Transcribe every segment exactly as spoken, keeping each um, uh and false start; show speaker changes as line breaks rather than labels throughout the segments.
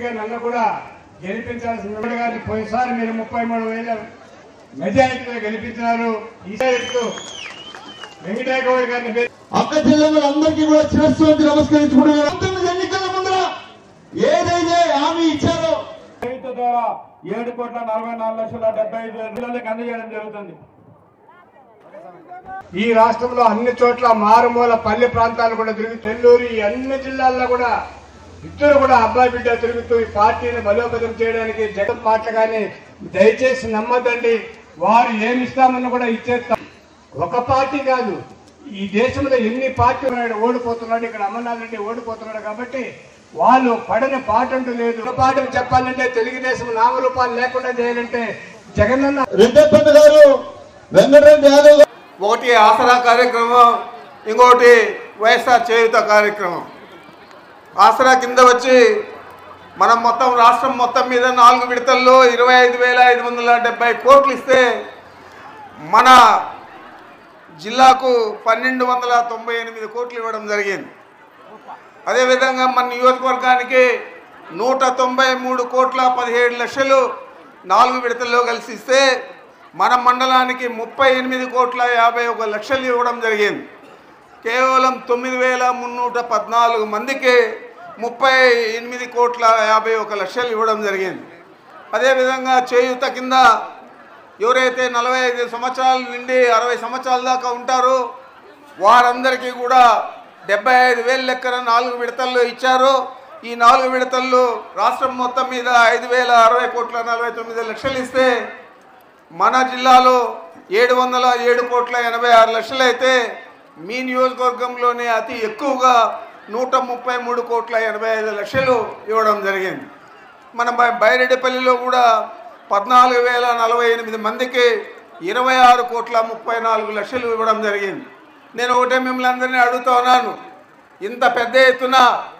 ఎమ్మెల్యేగా నన్ను కూడా గెలిపించాల్సిన గారిని పోయినసారి మీరు ముప్పై మూడు వేల మెజారిటీలో గెలిపించినారు. ఈసారి వెంకటయ్య గౌడ్ గారిని
అక్క చెల్లెమ్మలందరికీ కూడా శిరస్సు వంచి నమస్కరించుకుంటున్నారు. ఎన్నికల ముందర ఏదైతే హామీ ఇచ్చారో
రైతు ద్వారా ఏడు కోట్ల నలభై నాలుగు లక్షల డెబ్బై ఐదు వేల పిల్లలకు అందజేయడం జరుగుతుంది. ఈ రాష్ట్రంలో అన్ని చోట్ల మారుమూల పల్లె ప్రాంతాలు కూడా తిరిగి నెల్లూరు అన్ని జిల్లాల్లో కూడా ఇద్దరు కూడా అబ్బాయి బిడ్డ తిరుగుతూ ఈ పార్టీని బలోపేతం చేయడానికి జగన్ మాటలు కానీ దయచేసి నమ్మద్దండి. వారు ఏమి ఇస్తామని కూడా ఇచ్చేస్తాం. ఒక పార్టీ కాదు, ఈ దేశంలో ఎన్ని పార్టీలు ఓడిపోతున్నాడు. ఇక్కడ అమర్నాథ్ రెడ్డి ఓడిపోతున్నాడు కాబట్టి వాళ్ళు పడని పాట అంటూ లేదు. పాటలు చెప్పాలంటే తెలుగుదేశం నామరూపాలు లేకుండా చేయాలంటే జగనన్న
రెడ్డప్పన్న గారు వెంకటరెడ్డి యాదవ్
ఒకటి ఆసరా కార్యక్రమం, ఇంకోటి వైఎస్ఆర్ చేయూత కార్యక్రమం. ఆసరా కింద వచ్చి మనం మొత్తం రాష్ట్రం మొత్తం మీద నాలుగు విడతల్లో ఇరవై ఐదు వేల ఐదు వందల డెబ్బై కోట్లు ఇస్తే మన జిల్లాకు పన్నెండు వందల తొంభై ఎనిమిది కోట్లు ఇవ్వడం జరిగింది. అదేవిధంగా మన నియోజకవర్గానికి నూట తొంభై మూడు కోట్ల పదిహేడు లక్షలు నాలుగు విడతల్లో కలిసి ఇస్తే మన మండలానికి ముప్పై ఎనిమిది కోట్ల యాభై ఒక లక్షలు ఇవ్వడం జరిగింది. కేవలం తొమ్మిది వేల మున్నూట పద్నాలుగు మందికి ముప్పై ఎనిమిది కోట్ల యాభై ఒక లక్షలు ఇవ్వడం జరిగింది. అదేవిధంగా చేయూత కింద ఎవరైతే నలభై ఐదు సంవత్సరాల నుండి అరవై సంవత్సరాల దాకా ఉంటారో వారందరికీ కూడా డెబ్బై ఐదు వేల లెక్కన నాలుగు విడతల్లో ఇచ్చారు. ఈ నాలుగు విడతల్లో రాష్ట్రం మొత్తం మీద ఐదు వేల అరవై కోట్ల నలభై తొమ్మిది లక్షలు ఇస్తే మన జిల్లాలో ఏడు వందల ఏడు కోట్ల ఎనభై ఆరు లక్షలు అయితే మీ నియోజకవర్గంలోనే అతి ఎక్కువగా నూట ముప్పై మూడు కోట్ల ఎనభై ఐదు లక్షలు ఇవ్వడం జరిగింది. మన బైరెడ్డిపల్లిలో కూడా పద్నాలుగు వేల నలభై ఎనిమిది మందికి ఇరవై ఆరు కోట్ల ముప్పై నాలుగు లక్షలు ఇవ్వడం జరిగింది. నేను ఒకటే మిమ్మల్ని అందరినీ అడుగుతా ఉన్నాను, ఇంత పెద్ద ఎత్తున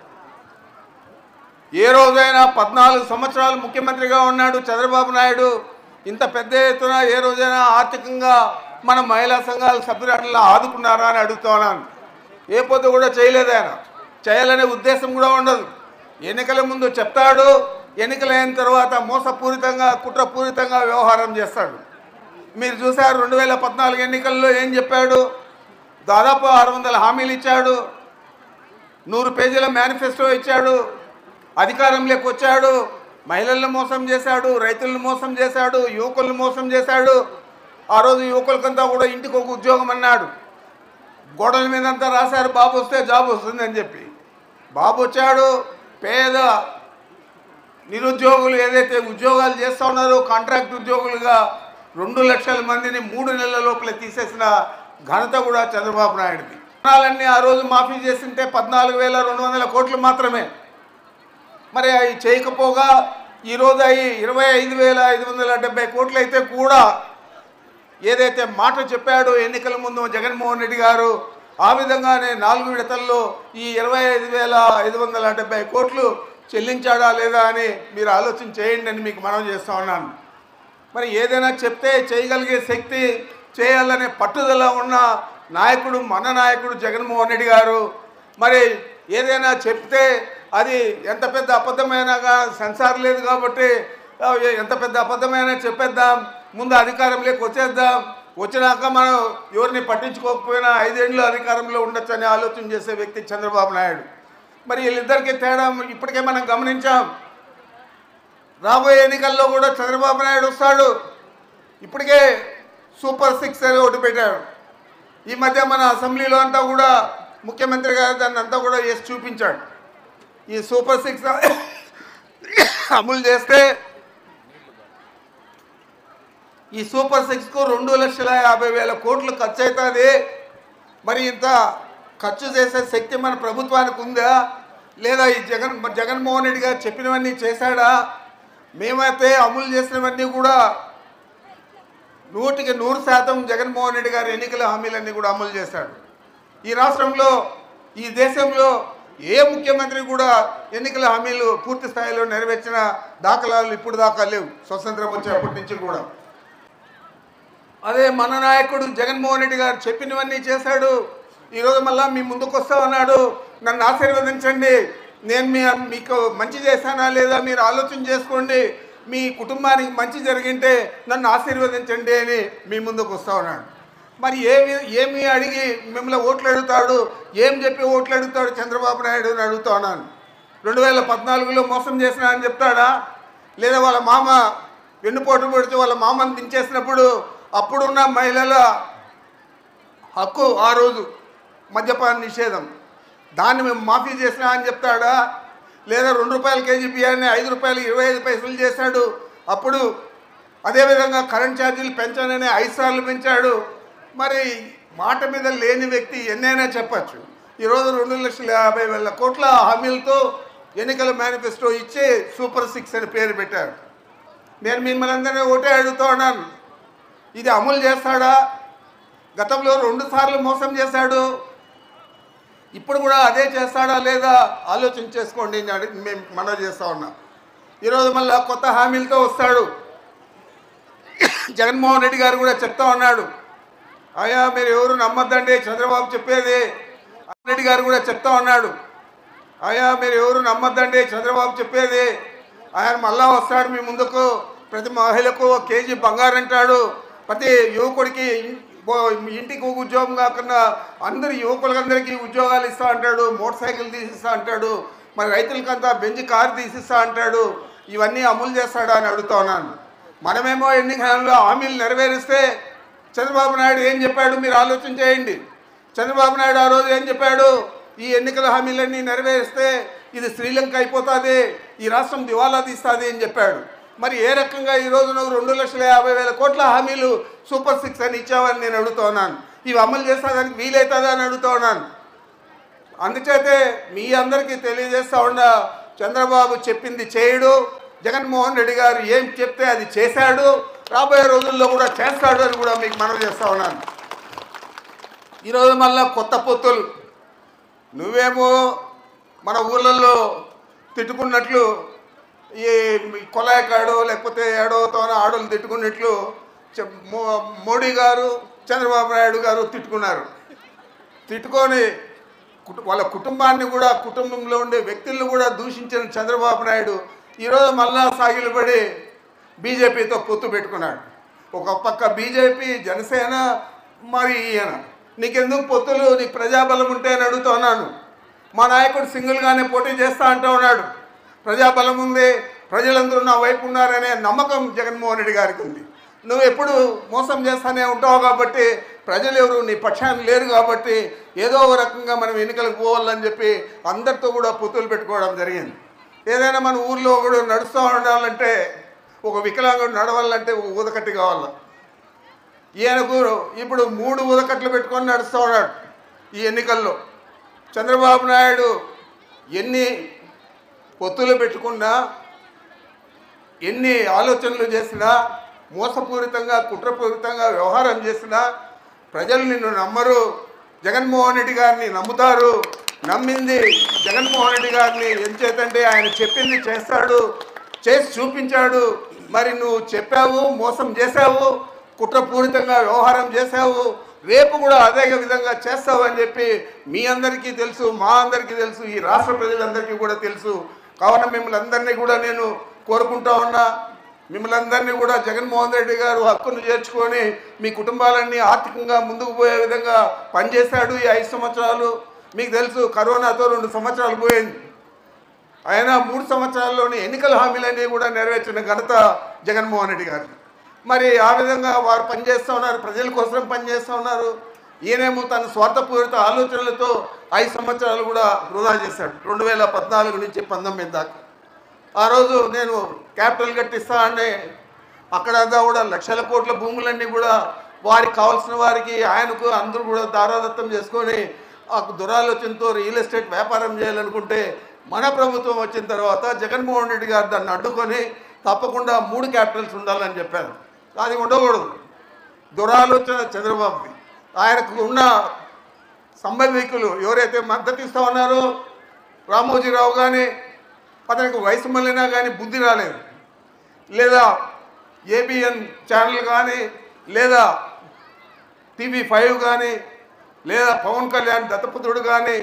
ఏ రోజైనా పద్నాలుగు సంవత్సరాలు ముఖ్యమంత్రిగా ఉన్నాడు చంద్రబాబు నాయుడు, ఇంత పెద్ద ఎత్తున ఏ రోజైనా ఆర్థికంగా మన మహిళా సంఘాల సభ్యురాలను ఆదుకున్నారా అని అడుగుతా ఉన్నాను. ఏ పొద్దు కూడా చేయలేదు. ఆయన చేయాలనే ఉద్దేశం కూడా ఉండదు. ఎన్నికల ముందు చెప్తాడు, ఎన్నికలైన తర్వాత మోసపూరితంగా కుట్రపూరితంగా వ్యవహారం చేస్తాడు. మీరు చూసారు రెండు వేల పద్నాలుగు ఎన్నికల్లో ఏం చెప్పాడు? దాదాపు ఆరు వందల హామీలు ఇచ్చాడు, నూరు పేజీల మేనిఫెస్టో ఇచ్చాడు, అధికారంలోకి వచ్చాడు, మహిళలను మోసం చేశాడు, రైతులను మోసం చేశాడు, యువకులను మోసం చేశాడు. ఆ రోజు యువకులకంతా కూడా ఇంటికి ఒక ఉద్యోగం అన్నాడు. గోడల మీదంతా రాశారు బాబు వస్తే జాబ్ వస్తుందని చెప్పి. బాబు వచ్చాడు, పేద నిరుద్యోగులు ఏదైతే ఉద్యోగాలు చేస్తూ ఉన్నారో కాంట్రాక్ట్ ఉద్యోగులుగా రెండు లక్షల మందిని మూడు నెలల లోపల తీసేసిన ఘనత కూడా చంద్రబాబు నాయుడుది. రుణాలన్నీ ఆ రోజు మాఫీ చేస్తుంటే పద్నాలుగు వేల రెండు వందల కోట్లు మాత్రమే. మరి అవి చేయకపోగా ఈరోజు అవి ఇరవై ఐదు వేల ఐదు వందల డెబ్బై కోట్లు అయితే కూడా ఏదైతే మాట చెప్పాడో ఎన్నికల ముందు జగన్మోహన్ రెడ్డి గారు ఆ విధంగానే నాలుగు విడతల్లో ఈ ఇరవై ఐదు వేల ఐదు వందల డెబ్బై కోట్లు చెల్లించాడా లేదా అని మీరు ఆలోచన చేయండి అని మీకు మనవి చేస్తూ ఉన్నాను. మరి ఏదైనా చెప్తే చేయగలిగే శక్తి, చేయాలనే పట్టుదల ఉన్న నాయకుడు మన నాయకుడు జగన్మోహన్ రెడ్డి గారు. మరి ఏదైనా చెప్తే అది ఎంత పెద్ద అబద్ధమైనాగా సెన్సార్ లేదు కాబట్టి ఎంత పెద్ద అబద్ధమైనా చెప్పేద్దాం, ముందు అధికారంలోకి వచ్చేద్దాం, వచ్చినాక మనం ఎవరిని పట్టించుకోకపోయినా ఐదేళ్ళు అధికారంలో ఉండొచ్చు అని ఆలోచన చేసే వ్యక్తి చంద్రబాబు నాయుడు. మరి వీళ్ళిద్దరికీ తేడా ఇప్పటికే మనం గమనించాం. రాబోయే ఎన్నికల్లో కూడా చంద్రబాబు నాయుడు వస్తాడు. ఇప్పటికే సూపర్ సిక్స్ అని ఒకటి పెట్టాడు. ఈ మధ్య మన అసెంబ్లీలో అంతా కూడా ముఖ్యమంత్రి గారు దాన్ని అంతా కూడా వేసి చూపించాడు. ఈ సూపర్ సిక్స్ అమలు చేస్తే ఈ సూపర్ సిక్స్కు రెండు లక్షల యాభై వేల కోట్లు ఖర్చు అవుతుంది. మరి ఇంత ఖర్చు చేసే శక్తి మన ప్రభుత్వానికి ఉందా లేదా? ఈ జగన్ జగన్మోహన్ రెడ్డి గారు చెప్పినవన్నీ చేశాడా? మేమైతే అమలు చేసినవన్నీ కూడా నూటికి నూరు శాతం జగన్మోహన్ రెడ్డి గారు ఎన్నికల హామీలన్నీ కూడా అమలు చేశాడు. ఈ రాష్ట్రంలో ఈ దేశంలో ఏ ముఖ్యమంత్రి కూడా ఎన్నికల హామీలు పూర్తి స్థాయిలో నెరవేర్చిన దాఖలాలు ఇప్పుడు దాకా లేవు, స్వతంత్రం వచ్చేప్పటి నుంచి కూడా. అదే మన నాయకుడు జగన్మోహన్ రెడ్డి గారు చెప్పినవన్నీ చేశాడు. ఈరోజు మళ్ళీ మీ ముందుకు వస్తా ఉన్నాడు, నన్ను ఆశీర్వదించండి, నేను మీ మీకు మంచి చేశానా లేదా మీరు ఆలోచన చేసుకోండి, మీ కుటుంబానికి మంచి జరిగింటే నన్ను ఆశీర్వదించండి అని మీ ముందుకు వస్తూ ఉన్నాడు. మరి ఏమి ఏమి అడిగి మిమ్మల్ని ఓట్లు అడుగుతాడు, ఏం చెప్పి ఓట్లు అడుగుతాడు చంద్రబాబు నాయుడు అని అడుగుతా ఉన్నాను. రెండు వేల పద్నాలుగులో మోసం చేసినా అని చెప్తాడా, లేదా వాళ్ళ మామ వెన్నుపోటు పొడిచి వాళ్ళ మామను దించేసినప్పుడు అప్పుడున్న మహిళల హక్కు ఆ రోజు మద్యపాన నిషేధం, దాన్ని మేము మాఫీ చేసినా అని చెప్తాడా, లేదా రెండు రూపాయల కేజీ బియ్యాన్ని ఐదు రూపాయలు ఇరవై ఐదు పైసలు చేశాడు అప్పుడు, అదేవిధంగా కరెంట్ ఛార్జీలు పెంచానని ఐదు సార్లు పెంచాడు. మరి మాట మీద లేని వ్యక్తి ఎన్నైనా చెప్పచ్చు. ఈరోజు రెండు లక్షల యాభై వేల కోట్ల హామీలతో ఎన్నికల మేనిఫెస్టో ఇచ్చే సూపర్ సిక్స్ అని పేరు పెట్టారు. నేను మిమ్మల్ని అందరినీ ఒకటే అడుగుతూ ఉన్నాను, ఇది అమలు చేస్తాడా? గతంలో రెండు సార్లు మోసం చేశాడు, ఇప్పుడు కూడా అదే చేస్తాడా లేదా ఆలోచన చేసుకోండి అని అడిగి మేము మనవి చేస్తూ ఉన్నాం. ఈరోజు మళ్ళీ కొత్త హామీలతో వస్తాడు. జగన్మోహన్ రెడ్డి గారు కూడా చెప్తా ఉన్నాడు, అయ్యా మీరు ఎవరు నమ్మద్దండి చంద్రబాబు చెప్పేది. రెడ్డి గారు కూడా చెప్తా ఉన్నాడు, అయ్యా మీరు ఎవరు నమ్మద్దండి చంద్రబాబు చెప్పేది. ఆయన మళ్ళా వస్తాడు మీ ముందుకు, ప్రతి మహిళకు కేజీ బంగారు అంటాడు, ప్రతి యువకుడికి ఇంటికి ఉద్యోగం కాకుండా అందరు యువకులందరికీ ఉద్యోగాలు ఇస్తా అంటాడు, మోటార్ సైకిల్ తీసిస్తా అంటాడు, మరి రైతులకంతా బెంజ్ కారు తీసిస్తా అంటాడు. ఇవన్నీ అమలు చేస్తాడా అని అడుగుతా ఉన్నాను. మనమేమో ఎన్నికల్లో హామీలు నెరవేరిస్తే చంద్రబాబు నాయుడు ఏం చెప్పాడు మీరు ఆలోచన చేయండి. చంద్రబాబు నాయుడు ఆ రోజు ఏం చెప్పాడు, ఈ ఎన్నికల హామీలన్నీ నెరవేరిస్తే ఇది శ్రీలంక అయిపోతుంది, ఈ రాష్ట్రం దివాలా తీస్తుంది అని చెప్పాడు. మరి ఏ రకంగా ఈరోజు నువ్వు రెండు లక్షల యాభై వేల కోట్ల హామీలు సూపర్ సిక్స్ అని ఇచ్చావని నేను అడుగుతా ఉన్నాను. ఇవి అమలు చేస్తానికి వీలవుతుందా అని అడుగుతా ఉన్నాను. అందుచేతే మీ అందరికీ తెలియజేస్తా ఉన్నా, చంద్రబాబు చెప్పింది చేయడు, జగన్మోహన్ రెడ్డి గారు ఏం చెప్తే అది చేశాడు, రాబోయే రోజుల్లో కూడా చేస్తాడు అని కూడా మీకు మనవి చేస్తూ ఉన్నాను. ఈరోజు మళ్ళా కొత్త పొత్తులు, నువ్వేమో మన ఊళ్ళల్లో తిట్టుకున్నట్లు ఈ కొలాయికాడో లేకపోతే ఏడోతోనో ఆడోళ్ళు తిట్టుకున్నట్లు మోడీ గారు చంద్రబాబు నాయుడు గారు తిట్టుకున్నారు. తిట్టుకొని వాళ్ళ కుటుంబాన్ని కూడా, కుటుంబంలో ఉండే వ్యక్తులను కూడా దూషించిన చంద్రబాబు నాయుడు ఈరోజు మళ్ళా సాగిలపడి బీజేపీతో పొత్తు పెట్టుకున్నాడు. ఒక పక్క బీజేపీ, జనసేన, మరి ఈయన. నీకెందుకు పొత్తులు, నీకు ప్రజాబలం ఉంటే అని అడుగుతున్నాను. మా నాయకుడు సింగిల్గానే పోటీ చేస్తా అంటూ ఉన్నాడు. ప్రజాబలం ఉంది, ప్రజలందరూ నా వైపు ఉన్నారనే నమ్మకం జగన్మోహన్ రెడ్డి గారికి ఉంది. నువ్వు ఎప్పుడు మోసం చేస్తానే ఉంటావు కాబట్టి, ప్రజలు ఎవరు నీ పక్షాన్ని లేరు కాబట్టి ఏదో ఒక రకంగా మనం ఎన్నికలకు పోవాలని చెప్పి అందరితో కూడా పొత్తులు పెట్టుకోవడం జరిగింది. ఏదైనా మన ఊర్లో కూడా నడుస్తూ ఉండాలంటే, ఒక వికలాంగుడు నడవాలంటే ఊదకట్టి కావాలి. ఈయనకు ఇప్పుడు మూడు ఊదకట్లు పెట్టుకొని నడుస్తూ ఉన్నాడు ఈ ఎన్నికల్లో. చంద్రబాబు నాయుడు ఎన్ని పొత్తులు పెట్టుకున్నా, ఎన్ని ఆలోచనలు చేసినా, మోసపూరితంగా కుట్రపూరితంగా వ్యవహారం చేసినా ప్రజలు నిన్ను నమ్మరు. జగన్మోహన్ రెడ్డి గారిని నమ్ముతారు. నమ్మింది జగన్మోహన్ రెడ్డి గారిని ఎంచేతంటే ఆయన చెప్పింది చేస్తాడు, చేసి చూపించాడు. మరి నువ్వు చెప్పావు, మోసం చేశావు, కుట్రపూరితంగా వ్యవహారం చేశావు, రేపు కూడా అదే విధంగా చేస్తావు అని చెప్పి మీ అందరికీ తెలుసు, మా అందరికీ తెలుసు, ఈ రాష్ట్ర ప్రజలందరికీ కూడా తెలుసు. కావున మిమ్మల్ని అందరినీ కూడా నేను కోరుకుంటా ఉన్నా, మిమ్మల్ని అందరినీ కూడా జగన్మోహన్ రెడ్డి గారు హక్కును చేర్చుకొని మీ కుటుంబాలన్నీ ఆర్థికంగా ముందుకు పోయే విధంగా పనిచేశాడు ఈ ఐదు సంవత్సరాలు. మీకు తెలుసు కరోనాతో రెండు సంవత్సరాలు పోయింది, అయినా మూడు సంవత్సరాల్లోని ఎన్నికల హామీలన్నీ కూడా నెరవేర్చిన ఘనత జగన్మోహన్ రెడ్డి గారు. మరి ఆ విధంగా వారు పనిచేస్తూ ఉన్నారు, ప్రజల కోసం పనిచేస్తూ ఉన్నారు. ఈయనేమో తన స్వార్థపూరిత ఆలోచనలతో ఐదు సంవత్సరాలు కూడా వృధా చేశాడు, రెండు వేల పద్నాలుగు నుంచి పంతొమ్మిది దాకా. ఆ రోజు నేను క్యాపిటల్ కట్టిస్తా అంటే అక్కడంతా కూడా లక్షల కోట్ల భూములన్నీ కూడా వారికి కావాల్సిన వారికి, ఆయనకు అందరూ కూడా దారాదత్తం చేసుకొని ఆ దురాలోచనతో రియల్ ఎస్టేట్ వ్యాపారం చేయాలనుకుంటే మన ప్రభుత్వం వచ్చిన తర్వాత జగన్మోహన్ రెడ్డి గారు దాన్ని అడ్డుకొని తప్పకుండా మూడు క్యాపిటల్స్ ఉండాలని చెప్పారు. అది ఉండకూడదు, దురాలోచన చంద్రబాబుది. ఆయనకు ఉన్న సంబంధికులు ఎవరైతే మద్దతు ఇస్తూ ఉన్నారో, రామోజీరావు కానీ అతనికి వయసు మళ్ళినా కానీ బుద్ధి రాలేదు, లేదా ఏబిఎన్ ఛానల్ కానీ, లేదా టీవీ ఫైవ్ కానీ, లేదా పవన్ కళ్యాణ్ దత్తపుత్రుడు కానీ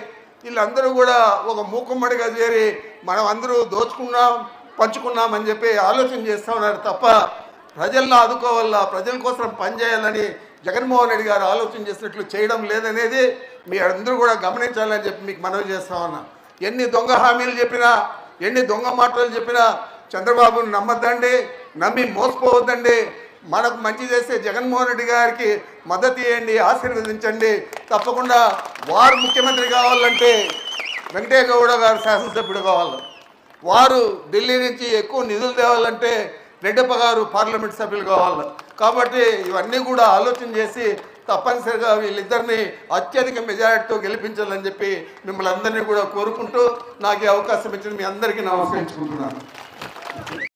వీళ్ళందరూ కూడా ఒక మూకుమ్మడిగా చేరి మనం అందరూ దోచుకున్నాం పంచుకున్నామని చెప్పి ఆలోచన చేస్తూ ఉన్నారు తప్ప ప్రజలను ఆదుకోవాలా, ప్రజల కోసం పనిచేయాలని జగన్మోహన్ రెడ్డి గారు ఆలోచన చేసినట్లు చేయడం లేదనేది మీ అందరూ కూడా గమనించాలని చెప్పి మీకు మనవి చేస్తా ఉన్నా. ఎన్ని దొంగ హామీలు చెప్పినా, ఎన్ని దొంగ మాటలు చెప్పినా చంద్రబాబును నమ్మద్దండి, నమ్మి మోసపోవద్దండి. మనకు మంచి చేసే జగన్మోహన్ రెడ్డి గారికి మద్దతు ఇవ్వండి, ఆశీర్వదించండి. తప్పకుండా వారు ముఖ్యమంత్రి కావాలంటే వెంకటయ్య గౌడ గారు శాసనసభ్యుడు కావాలి. వారు ఢిల్లీ నుంచి ఎక్కువ నిధులు తేవాలంటే రెడ్డప్ప గారు పార్లమెంట్ సభ్యులు కావాలి. కాబట్టి ఇవన్నీ కూడా ఆలోచన చేసి తప్పనిసరిగా వీళ్ళిద్దరిని అత్యధిక మెజారిటీతో గెలిపించాలని చెప్పి మిమ్మల్ని అందరినీ కూడా కోరుకుంటూ నాకు ఈ అవకాశం ఇచ్చిన మీ అందరికీ నమస్కరించుకుంటున్నాను.